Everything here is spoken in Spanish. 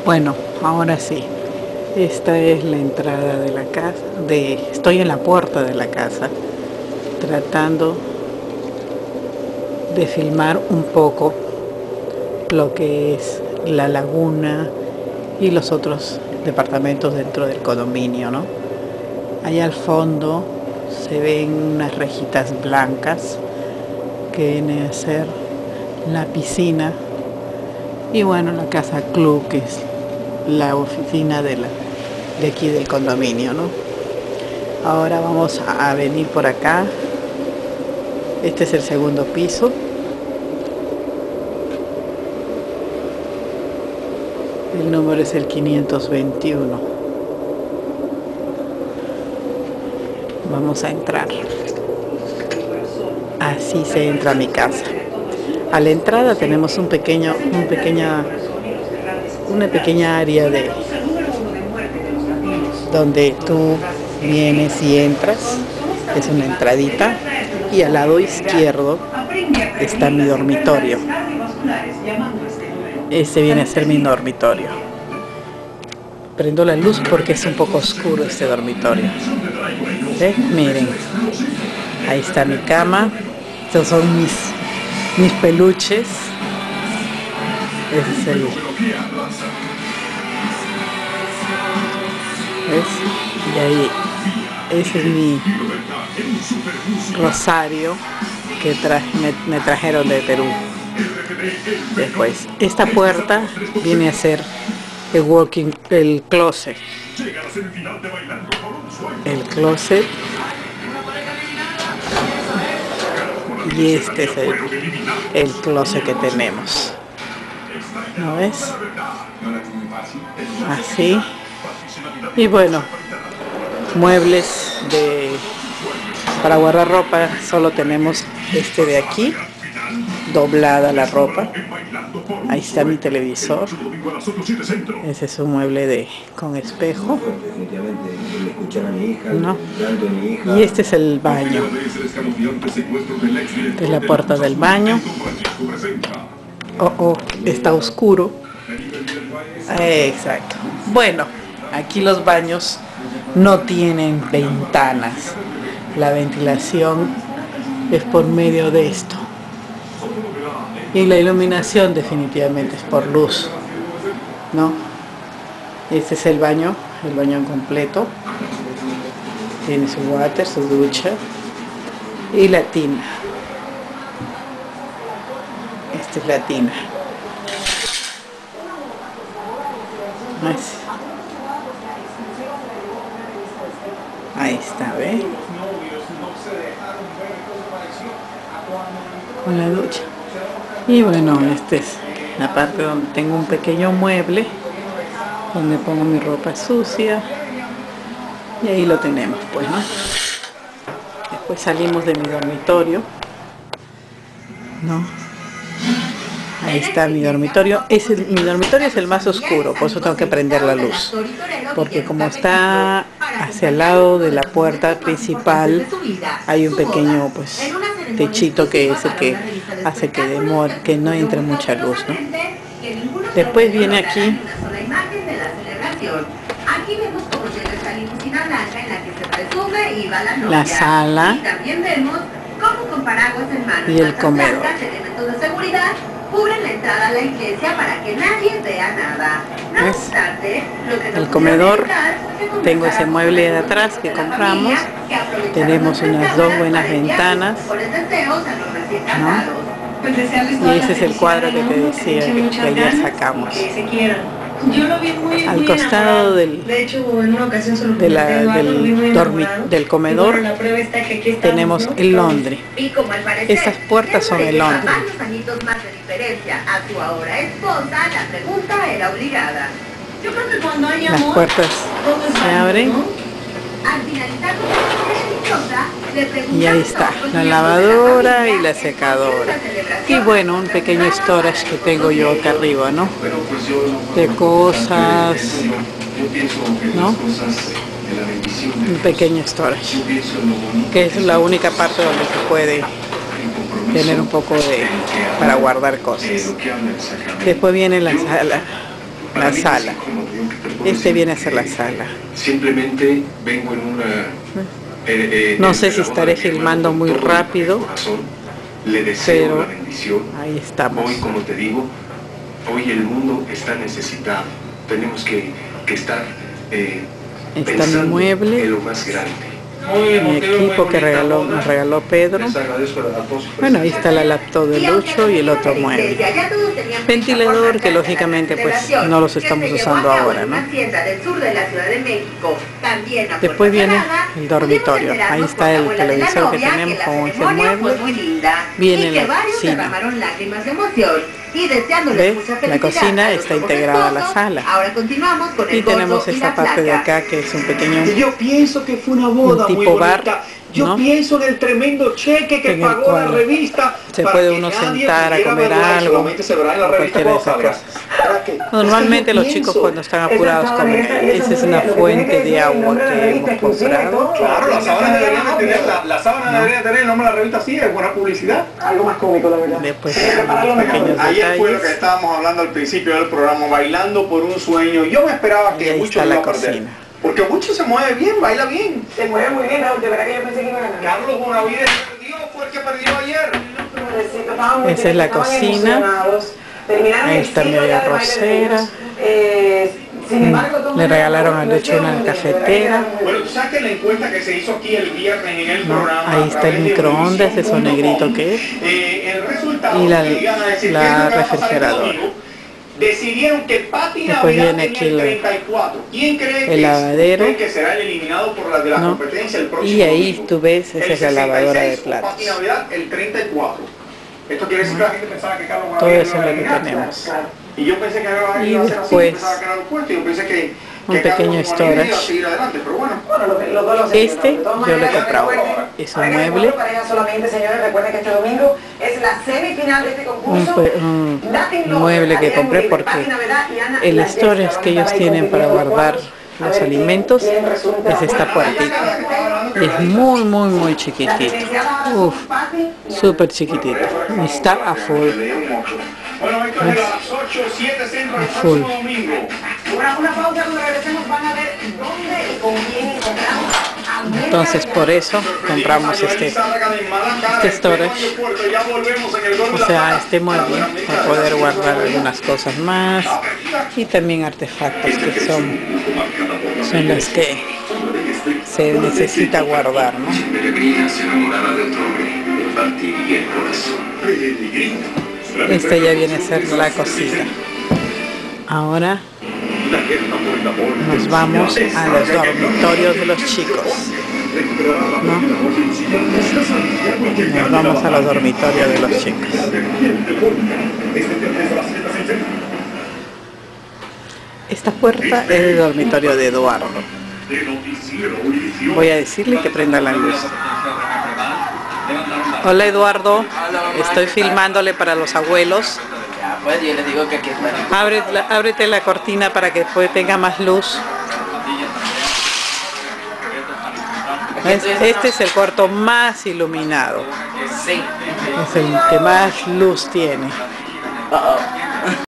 Bueno, ahora sí. Esta es la entrada de la casa. Estoy en la puerta de la casa, tratando de filmar un poco lo que es la laguna y los otros departamentos dentro del condominio, ¿no? Allá al fondo se ven unas rejitas blancas que viene a ser la piscina y bueno, la casa club, que es la oficina de aquí del condominio, ¿no? Ahora vamos a venir por acá. Este es el segundo piso. El número es el 521. Vamos a entrar. Así se entra a mi casa. A la entrada tenemos una pequeña área donde tú vienes y entras. Es una entradita y al lado izquierdo está mi dormitorio. Ese viene a ser mi dormitorio. Prendo la luz porque es un poco oscuro este dormitorio. Miren, ahí está mi cama. Estos son mis peluches. Ese es ¿ves? Y ahí, ese es mi rosario que me trajeron de Perú. Después, esta puerta viene a ser el closet. El closet. Y este es el closet que tenemos. ¿No ves? Así. Y bueno, muebles para guardar ropa, solo tenemos este de aquí, doblada la ropa. Ahí está mi televisor. Ese es un mueble con espejo, ¿no? Y este es el baño. Esta es la puerta del baño. Está oscuro. Exacto. Bueno, aquí los baños no tienen ventanas. La ventilación es por medio de esto. Y la iluminación definitivamente es por luz, ¿no? Este es el baño completo. Tiene su water, su ducha y la tina. Esta es la tina. Ahí está, ¿ve? Con la ducha. Y bueno, esta es la parte donde tengo un pequeño mueble donde pongo mi ropa sucia. Y ahí lo tenemos, pues, ¿no? Después salimos de mi dormitorio, ¿no? Ahí está mi dormitorio. Mi dormitorio es el más oscuro, por eso tengo que prender la luz. Porque como está hacia el lado de la puerta principal, hay un pequeño, pues, techito que es el que hace que no entre mucha luz, ¿no? Después viene aquí la sala y el comedor. Cubren la entrada a la iglesia para que nadie vea nada. No obstante, el comedor, tengo ese mueble de atrás que compramos. Tenemos unas dos buenas ventanas, ¿no? Y ese es el cuadro que te decía que ayer sacamos. Yo lo vi al costado del comedor tenemos el laundry. Estas puertas son el laundry. Las puertas se abren y ahí está la lavadora y la secadora. Y bueno, un pequeño storage que tengo yo acá arriba, ¿no? De cosas, ¿no? Un pequeño storage, que es la única parte donde se puede tener un poco para guardar cosas. Después viene la sala la sala. Este viene a ser la sala. Simplemente vengo en una... No sé si estaré filmando muy rápido, le deseo pero la bendición. ahí estamos. Hoy, como te digo, hoy el mundo está necesitado. Tenemos que estar Está mi pensando mueble, en lo más grande. mi equipo que nos regaló Pedro. Bueno, ahí está la laptop de Lucho y el otro mueble. Ventilador que lógicamente pues no los estamos usando ahora, ¿no? Después viene el dormitorio. Ahí está el televisor que tenemos con ese mueble. Viene la cocina. ¿Ves? La cocina está integrada a la sala. Y tenemos esta parte de acá que es un pequeño... Yo pienso que fue una boda tipo muy bonita. bar, Yo ¿no? pienso en el tremendo cheque que En el pagó la cual revista. se para puede que uno nadie sentar a pudiera comer verla y algo, solamente se verá en la o revista cualquiera de cuando esas salga. cosas. ¿Para qué? Normalmente Es que yo los chicos pienso, cuando están apurados comen. Esa es una fuente de agua que hemos comprado. Claro, la sábana debería tener, la sábana debería tener el nombre de la revista así, es buena publicidad. Algo más cómico, la verdad. Después unos pequeños Ayer fue lo que detalles. estábamos hablando al principio del programa, bailando por un sueño. Yo me esperaba Y que ahí mucho está iba la a perder. cocina. Porque mucho se mueve bien, baila bien. Se mueve muy bien, Raúl, de verdad que yo pensé que iba a ganar. Carlos Bonavides perdió, fue el que perdió ayer. Esa es la cocina. Ahí está mi olla arrocera. Le regalaron a Lucho una cafetera. Bueno, tú sabes que la encuesta que se hizo aquí el viernes en el No, programa... ahí está el microondas, eso negrito que es. El resultado Y que iban a decir la qué es lo que va a pasar este refrigeradora. domingo, decidieron que Pati Después Navidad viene tenía aquí el el 34. ¿Quién cree el lavadero, cree que será el eliminado por la de la ¿no? competencia el próximo Y ahí domingo? tú ves, esa El es la lavadora de 66 o platos. Pati Navidad el 34. Esto quiere decir que la gente pensaba que Carlos Todo Bonavides eso es iba a lo que eliminar. tenemos. Y yo pensé que iba a Y ser así, después, pensaba que era lo opuesto, yo pensé que un Carlos pequeño Bonavides iba a storage. seguir adelante, pero bueno. Este yo lo he comprado. Es un mueble. Solamente, señores, recuerden que este domingo es la semifinal de este concurso. Un mueble que compré porque el storage que ellos tienen para guardar los alimentos es esta puertita. Es muy chiquitito. Uf, súper chiquitito. Y está a full. Bueno, esto es a las 8:07 centro el Full. próximo domingo. Una pausa, cuando regresemos van a ver dónde y con quién encontramos. Entonces por eso compramos este storage. O sea, este mueble para poder guardar algunas cosas más y también artefactos que son las que se necesita guardar, ¿no? Esta ya viene a ser la cocina. Ahora nos vamos a los dormitorios de los chicos, ¿no? Nos vamos a los dormitorios de los chicos. Esta puerta es el dormitorio de Eduardo. Voy a decirle que prenda la luz. Hola Eduardo, estoy filmándole para los abuelos. Ya, pues yo les digo que aquí está. Ábrete la cortina para que después tenga más luz. ¿Ves? Este es el cuarto más iluminado. Sí. Es el que más luz tiene.